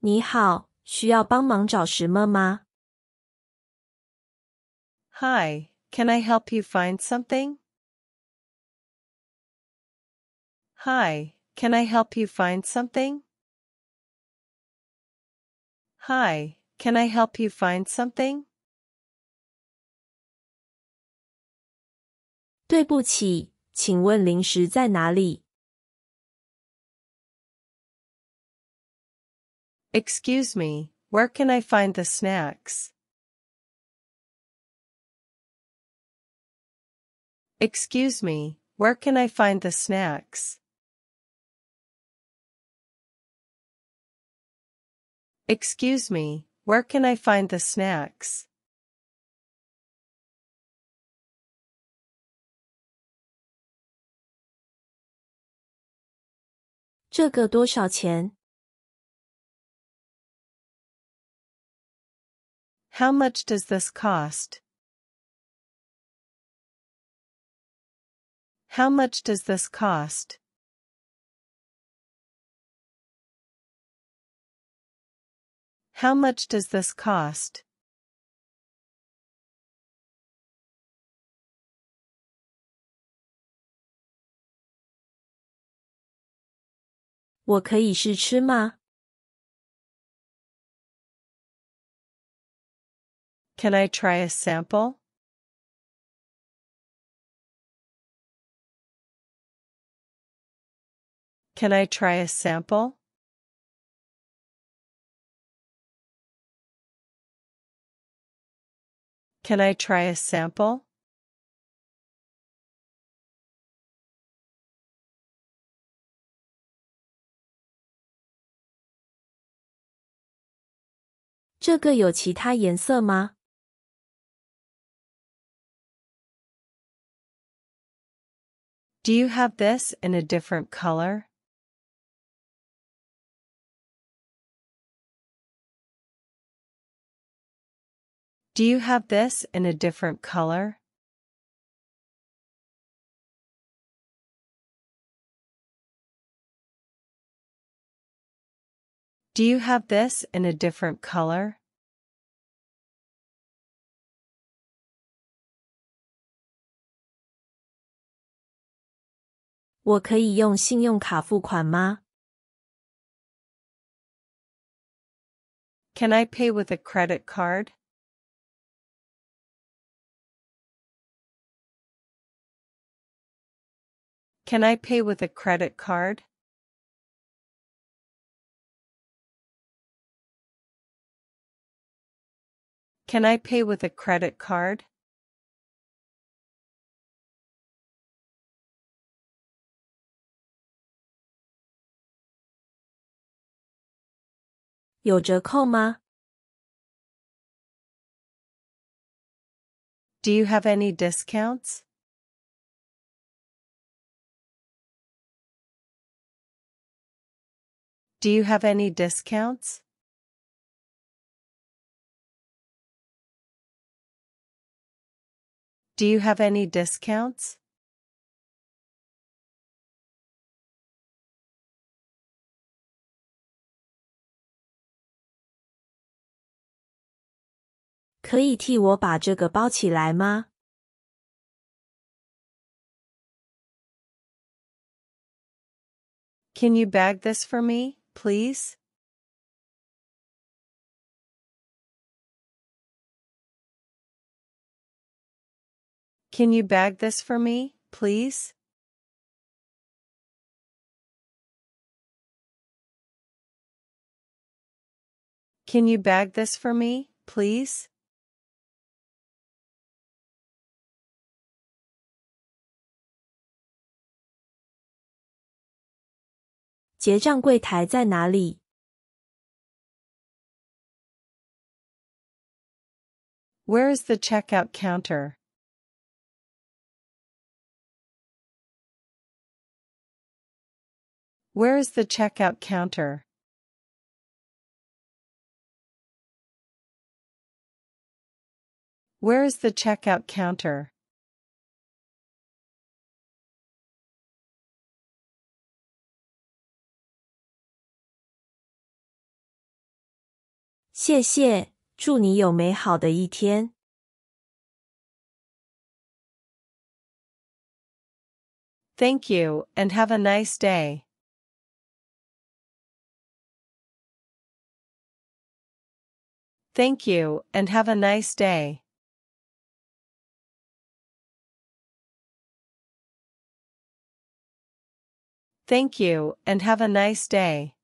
你好，需要帮忙找什么吗？ Hi, can I help you find something? Hi, can I help you find something? Hi, can I help you find something? 对不起，请问零食在哪里？ Excuse me, where can I find the snacks? Excuse me, where can I find the snacks? Excuse me, where can I find the snacks? 这个多少钱？ How much does this cost? How much does this cost? How much does this cost? 我可以试吃吗？ Can I try a sample? Can I try a sample? Can I try a sample? 这个有其他颜色吗？ Do you have this in a different color? Do you have this in a different color? Do you have this in a different color? 我可以用信用卡付款吗？ Can I pay with a credit card? Can I pay with a credit card? Can I pay with a credit card? 有折扣吗？ Do you have any discounts? Do you have any discounts? Do you have any discounts? 可以替我把这个包起来吗？ Can you bag this for me, please? Can you bag this for me, please? Can you bag this for me, please? 结账柜台在哪里？ Where is the checkout counter? Where is the checkout counter? Where is the checkout counter? 谢谢，祝你有美好的一天。 Thank you, and have a nice day. Thank you, and have a nice day. Thank you, and have a nice day.